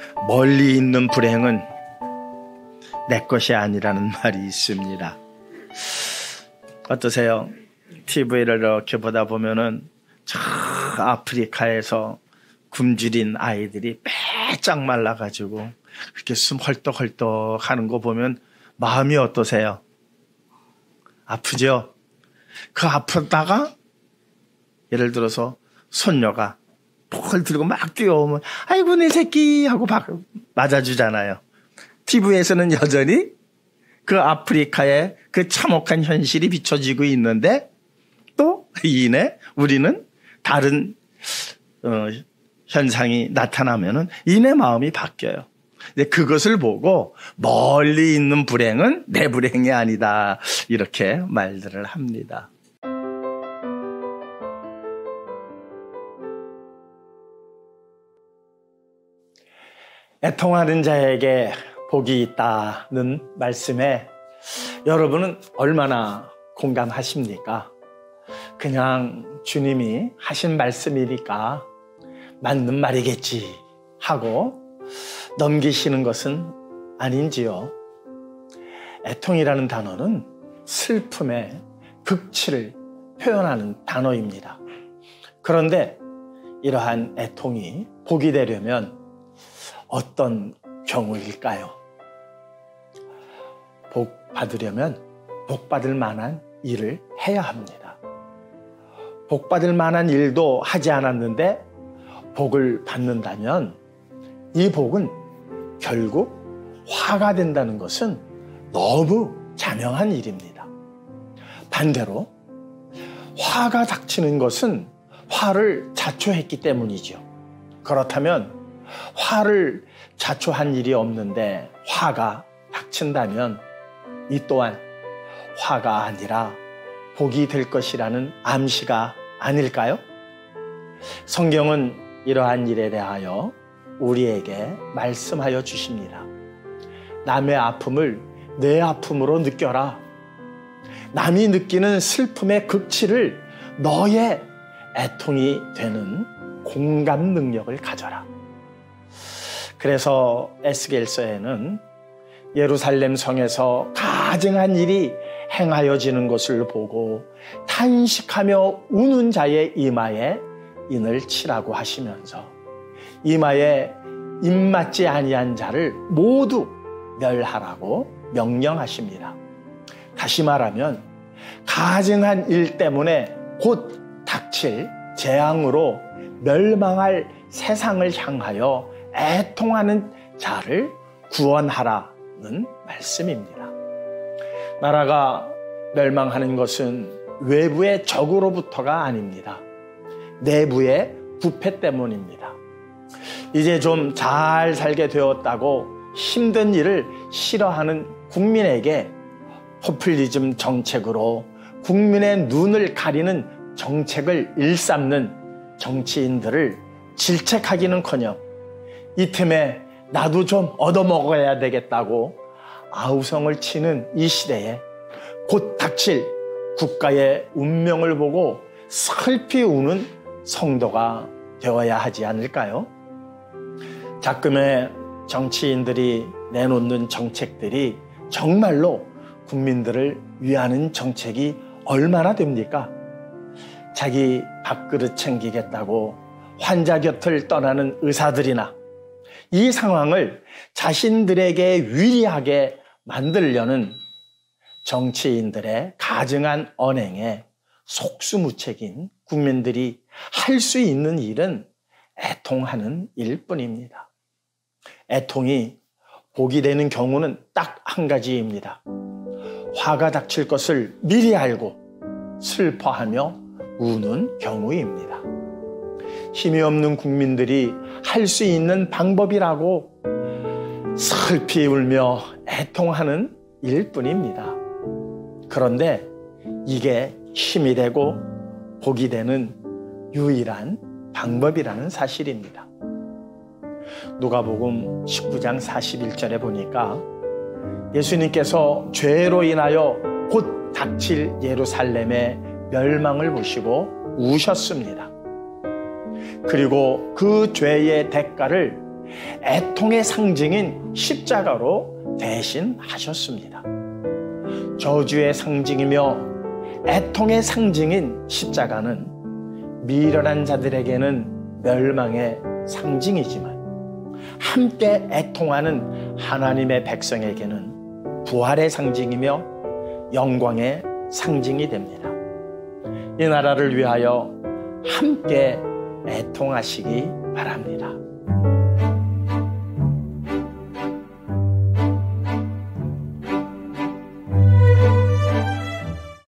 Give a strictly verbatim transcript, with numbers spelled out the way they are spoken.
멀리 있는 불행은 내 것이 아니라는 말이 있습니다. 어떠세요? 티비를 이렇게 보다 보면은 저 아프리카에서 굶주린 아이들이 빼짝 말라가지고 그렇게 숨 헐떡헐떡 하는 거 보면 마음이 어떠세요? 아프죠? 그 아프다가 예를 들어서 손녀가 폭을 들고 막 뛰어오면 아이고 내 새끼 하고 맞아주잖아요. 티비에서는 여전히 그 아프리카의 그 참혹한 현실이 비춰지고 있는데 또 이내 우리는 다른 어, 현상이 나타나면은 이내 마음이 바뀌어요. 근데 그것을 보고 멀리 있는 불행은 내 불행이 아니다 이렇게 말들을 합니다. 애통하는 자에게 복이 있다는 말씀에 여러분은 얼마나 공감하십니까? 그냥 주님이 하신 말씀이니까 맞는 말이겠지 하고 넘기시는 것은 아닌지요. 애통이라는 단어는 슬픔의 극치를 표현하는 단어입니다. 그런데 이러한 애통이 복이 되려면 어떤 경우일까요? 복 받으려면 복 받을 만한 일을 해야 합니다. 복 받을 만한 일도 하지 않았는데 복을 받는다면 이 복은 결국 화가 된다는 것은 너무 자명한 일입니다. 반대로 화가 닥치는 것은 화를 자초했기 때문이죠. 그렇다면 화를 자초한 일이 없는데 화가 닥친다면 이 또한 화가 아니라 복이 될 것이라는 암시가 아닐까요? 성경은 이러한 일에 대하여 우리에게 말씀하여 주십니다. 남의 아픔을 내 아픔으로 느껴라. 남이 느끼는 슬픔의 극치를 너의 애통이 되는 공감 능력을 가져라. 그래서 에스겔서에는 예루살렘 성에서 가증한 일이 행하여지는 것을 보고 탄식하며 우는 자의 이마에 인을 치라고 하시면서 이마에 입맞지 아니한 자를 모두 멸하라고 명령하십니다. 다시 말하면 가증한 일 때문에 곧 닥칠 재앙으로 멸망할 세상을 향하여 애통하는 자를 구원하라는 말씀입니다. 나라가 멸망하는 것은 외부의 적으로부터가 아닙니다. 내부의 부패 때문입니다. 이제 좀 잘 살게 되었다고 힘든 일을 싫어하는 국민에게 포퓰리즘 정책으로 국민의 눈을 가리는 정책을 일삼는 정치인들을 질책하기는커녕 이 틈에 나도 좀 얻어먹어야 되겠다고 아우성을 치는 이 시대에 곧 닥칠 국가의 운명을 보고 슬피 우는 성도가 되어야 하지 않을까요? 자금의 정치인들이 내놓는 정책들이 정말로 국민들을 위하는 정책이 얼마나 됩니까? 자기 밥그릇 챙기겠다고 환자 곁을 떠나는 의사들이나 이 상황을 자신들에게 유리하게 만들려는 정치인들의 가증한 언행에 속수무책인 국민들이 할 수 있는 일은 애통하는 일뿐입니다. 애통이 복이 되는 경우는 딱 한 가지입니다. 화가 닥칠 것을 미리 알고 슬퍼하며 우는 경우입니다. 힘이 없는 국민들이 할 수 있는 방법이라고 슬피 울며 애통하는 일뿐입니다. 그런데 이게 힘이 되고 복이 되는 유일한 방법이라는 사실입니다. 누가복음 십구 장 사십일 절에 보니까 예수님께서 죄로 인하여 곧 닥칠 예루살렘의 멸망을 보시고 우셨습니다. 그리고 그 죄의 대가를 애통의 상징인 십자가로 대신하셨습니다. 저주의 상징이며 애통의 상징인 십자가는 미련한 자들에게는 멸망의 상징이지만 함께 애통하는 하나님의 백성에게는 부활의 상징이며 영광의 상징이 됩니다. 이 나라를 위하여 함께 애통하시기 바랍니다.